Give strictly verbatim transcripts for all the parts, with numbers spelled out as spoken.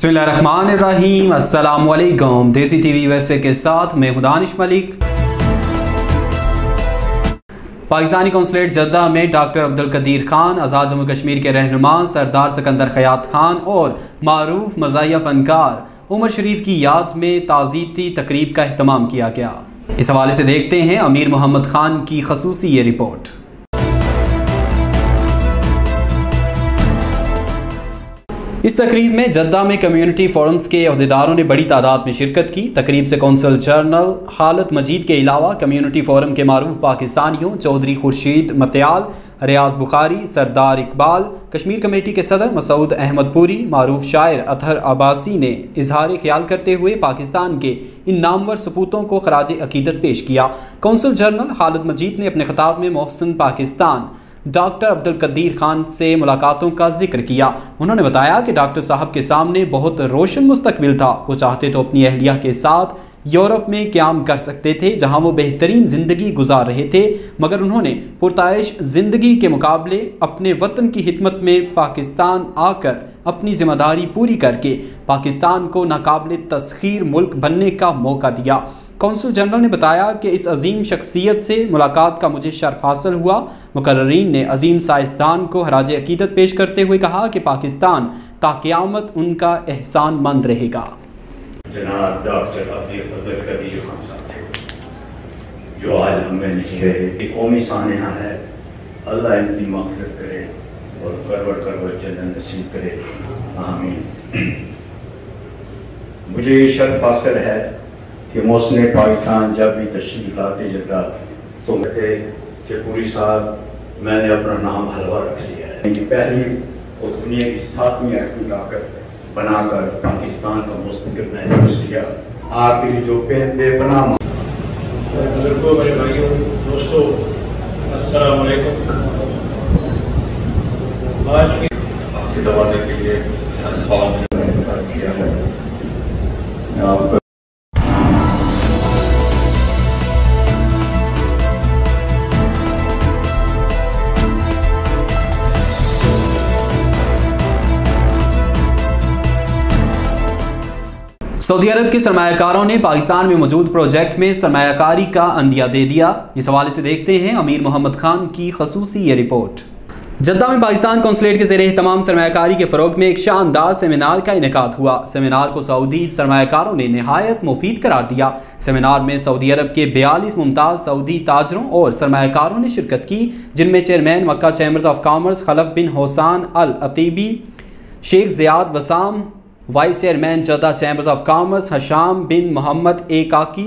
बिस्मिल्लाहिर्रहमानिर्रहीम। अस्सलाम वालेकुम। देसी टीवी यूएसए के साथ मैं हूं दानिश मलिक। पाकिस्तानी कौंसलेट जद्दा में डॉक्टर अब्दुल कदीर खान, आज़ाद जम्मू कश्मीर के रहनुमा सरदार सिकंदर खयात खान और मारूफ मज़ाहिया फ़नकार उमर शरीफ की याद में ताज़ीती तकरीब का अहतमाम किया गया। इस हवाले से देखते हैं अमीर मोहम्मद खान की खसूसी ये रिपोर्ट। इस तकरीब में जद्दा में कम्युनिटी फोरम्स के अहदेदारों ने बड़ी तादाद में शिरकत की। तकरीब से कौंसल जनरल खालिद मजीद के अलावा कम्युनिटी फोरम के मारूफ पाकिस्तानियों चौधरी खुर्शीद मत्याल, रियाज बुखारी, सरदार इकबाल, कश्मीर कमेटी के सदर मसूद अहमद पूरी, मारूफ शायर अतहर अब्बासी ने इजहार ख्याल करते हुए पाकिस्तान के इन नामवर सपूतों को खराज अकीदत पेश किया। कौंसल जनरल खालिद मजीद ने अपने खिताब में मोहसिन पाकिस्तान डॉक्टर अब्दुल कदीर खान से मुलाकातों का जिक्र किया। उन्होंने बताया कि डॉक्टर साहब के सामने बहुत रोशन मुस्तकबिल था। वो चाहते तो अपनी अहलिया के साथ यूरोप में क़याम कर सकते थे, जहां वो बेहतरीन ज़िंदगी गुजार रहे थे, मगर उन्होंने पुरताइश ज़िंदगी के मुकाबले अपने वतन की हिदमत में पाकिस्तान आकर अपनी ज़िम्मेदारी पूरी करके पाकिस्तान को नाकाबिल तस्खीर मुल्क बनने का मौका दिया। कौंसल जनरल ने बताया कि इस अजीम शख्सियत से मुलाकात का मुझे शर्फ हासिल हुआ। मुकर्रीन ने अजीम साइंसदान को खराज अकीदत पेश करते हुए कहा कि पाकिस्तान ताक़यामत उनका एहसान मंद रहेगा। जनाब डॉक्टर अब्दुल कदीर खान साहब थे जो आज हमें नहीं रहे। कौमी सानिया है, अल्लाह इनकी मग़फ़िरत करे और करवट करवट जन्नत नसीब करे, आमीन। मुझे ये शर्फ हासिल है कि मोहसिन पाकिस्तान जब भी तशरीफ लाते जद्दा तो थे कि पूरी साहब मैंने अपना नाम हलवा रख लिया है। पहली और दुनिया की सातवीं एटमी ताकत बनाकर पाकिस्तान का मुस्तकिल महसूस किया। आपके लिए जो बेपनाह बुजुर्गों, मेरे भाइयों, दोस्तों, अस्सलाम वालेकुम। आज की आपके दरवाजे के लिए सवाल किया है। आप सऊदी अरब के सरमायाकारों ने पाकिस्तान में मौजूद प्रोजेक्ट में सरमायाकारी का अंदिया दे दिया। इस हवाले से देखते हैं अमीर मोहम्मद खान की खसूसी ये रिपोर्ट। जद्दा में पाकिस्तान कौंसलेट के ज़रिए तमाम सरमायाकारी के फ़रोग में एक शानदार सेमिनार का इनेकाद हुआ। सेमिनार को सऊदी सरमायाकारों ने नहायत मुफीद करार दिया। सेमिनार में सऊदी अरब के बयालीस मुमताज़ सऊदी ताजरों और सरमायाकारों ने शिरकत की, जिनमें chairman Mecca chambers of commerce Khalaf bin Hosan al Otaibi, Sheikh Ziyad Wasam, vice chairman Jeddah chambers of commerce Hisham bin Mohammed A Kaki,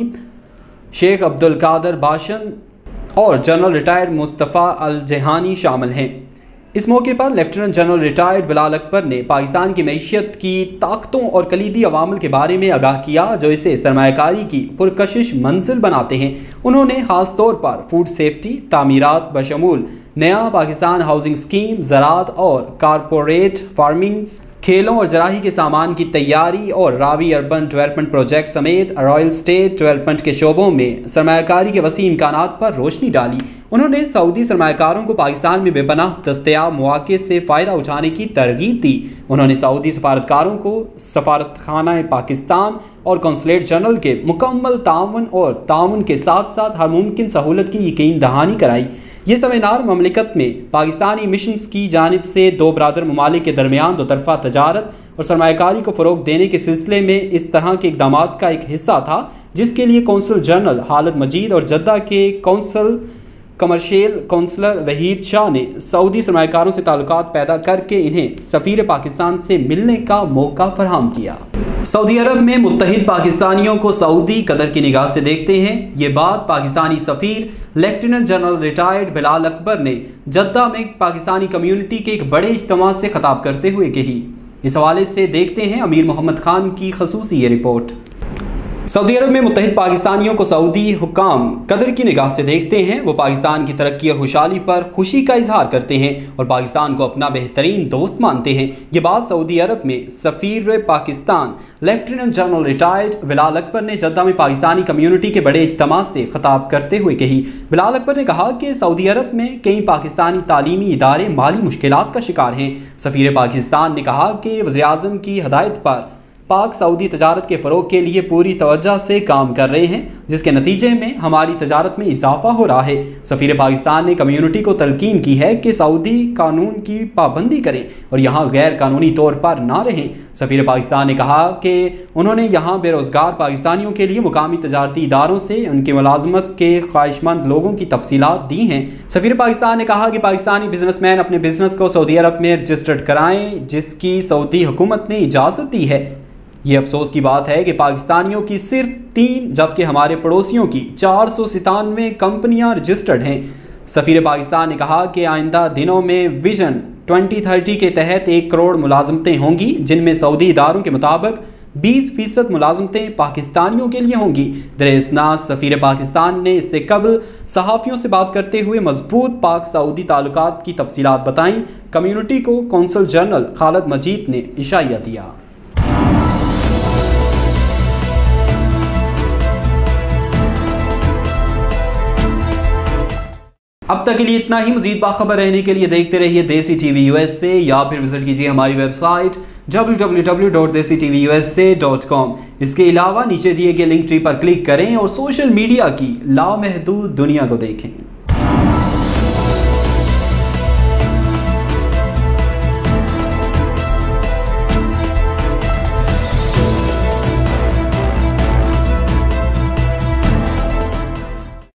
Sheikh Abdul Qadir Bashan और general retired Mustafa al Jahani शामिल हैं। इस मौके पर lieutenant general retired Bilal Akbar ने पाकिस्तान की मईशत की ताकतों और कलीदी अवामिल के बारे में आगाह किया जो इसे सरमायाकारी की पुरकशिश मंजिल बनाते हैं। उन्होंने ख़ास तौर पर फूड सेफ्टी, तामीरात बशमूल नया पाकिस्तान हाउसिंग स्कीम, ज़राअत और कारपोरेट फार्मिंग, खेलों और जराही के सामान की तैयारी और रावी अर्बन डेवलपमेंट प्रोजेक्ट समेत रॉयल स्टेट डेवलपमेंट के शोबों में सरमायाकारी के वसी इम्कानात पर रोशनी डाली। उन्होंने सऊदी सरमायाकारों को पाकिस्तान में बेपनाह दस्तयाब मौक़े से फ़ायदा उठाने की तरगीब दी। उन्होंने सऊदी सफारतकारों को सफारतखाना पाकिस्तान और कौंसलेट जनरल के मुकम्मल ताउन और ताउन के साथ साथ हर मुमकिन सहूलत की यकीन दहानी कराई। ये सेमिनार ममलिकत में पाकिस्तानी मिशंस की जानिब से दो बरादर ममालिक के दरमियान दो तरफ़ा तजारत और सरमायाकारी को फ़रोग़ देने के सिलसिले में इस तरह के इक़दाम का एक हिस्सा था, जिसके लिए कौंसल जनरल खालिद मजीद और जद्दा के consul commercial counsellor Waheed Shah ने सऊदी सरमायाकारों से ताल्लुकात पैदा करके इन्हें सफ़ीर पाकिस्तान से मिलने का मौका फराहम किया। सऊदी अरब में मुत्तहिद पाकिस्तानियों को सऊदी कदर की निगाह से देखते हैं। ये बात पाकिस्तानी सफ़ीर lieutenant general retired Bilal Akbar ने जद्दा में पाकिस्तानी कम्युनिटी के एक बड़े इज्तिमा से खिताब करते हुए कही। इस हवाले से देखते हैं अमीर मोहम्मद खान की खसूसी ये रिपोर्ट। सऊदी अरब में मुत्तहिद पाकिस्तानियों को सऊदी हुकाम कदर की निगाह से देखते हैं। वो पाकिस्तान की तरक्की और खुशहाली पर खुशी का इजहार करते हैं और पाकिस्तान को अपना बेहतरीन दोस्त मानते हैं। ये बात सऊदी अरब में सफ़ीर Pakistan lieutenant general retired Bilal Akbar ने जद्दा में पाकिस्तानी कम्युनिटी के बड़े इज्तिमा से खिताब करते हुए कही। बिलाल अकबर ने कहा कि सऊदी अरब में कई पाकिस्तानी तालीमी इदारे माली मुश्किलात का शिकार हैं। सफ़ीर पाकिस्तान ने कहा कि वज़ीर आज़म की हदायत पर पाक सऊदी तजारत के फ़रोग के लिए पूरी तवज्जो से काम कर रहे हैं, जिसके नतीजे में हमारी तजारत में इजाफा हो रहा है। सफ़ीर पाकिस्तान ने कम्युनिटी को तलकीन की है कि सऊदी कानून की पाबंदी करें और यहाँ गैर कानूनी तौर पर ना रहें। सफ़ीर पाकिस्तान ने कहा कि उन्होंने यहाँ बेरोज़गार पाकिस्तानियों के लिए मुकामी तजारती इदारों से उनकी मुलाजमत के ख्वाहिशमंद लोगों की तफसीलात दी हैं। सफ़ीर पाकिस्तान ने कहा कि पाकिस्तानी बिजनेसमैन अपने बिजनेस को सऊदी अरब में रजिस्टर्ड कराएं, जिसकी सऊदी हुकूमत ने इजाज़त दी है। ये अफसोस की बात है कि पाकिस्तानियों की सिर्फ तीन जबकि हमारे पड़ोसियों की चार सौ सितानवे कंपनियाँ रजिस्टर्ड हैं। सफ़ीर पाकिस्तान ने कहा कि आइंदा दिनों में विजन ट्वेंटी थर्टी के तहत एक करोड़ मुलाजमतें होंगी, जिनमें सऊदी इदारों के मुताबिक बीस फीसद मुलाजमतें पाकिस्तानियों के लिए होंगी। दरेसना सफ़ीर पाकिस्तान ने इससे कबल सहाफ़ियों से बात करते हुए मजबूत पाक सऊदी ताल्लुकात की तफसीलात बताईं। कम्युनिटी को कौंसल जनरल खालिद मजीद ने इशारा दिया। अब तक के लिए इतना ही। मज़ीद बाखबर रहने के लिए देखते रहिए देसी टीवी यूएसए या फिर विजिट कीजिए हमारी website W W W dot Desi TV U S A dot com. इसके अलावा नीचे दिए गए लिंक ट्री पर क्लिक करें और सोशल मीडिया की लामहदूद दुनिया को देखें।